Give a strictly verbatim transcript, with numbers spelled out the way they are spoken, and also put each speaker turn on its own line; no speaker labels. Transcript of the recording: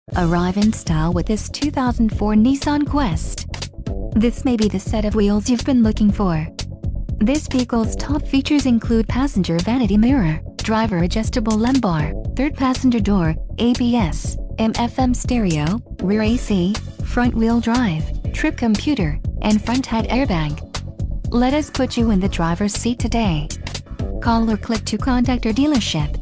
Arrive in style with this two thousand four Nissan Quest. This may be the set of wheels you've been looking for. This vehicle's top features include passenger vanity mirror, driver adjustable lumbar, third passenger door, A B S, A M F M stereo, rear A C, front-wheel drive, trip computer, and front head airbag. Let us put you in the driver's seat today. Call or click to contact our dealership.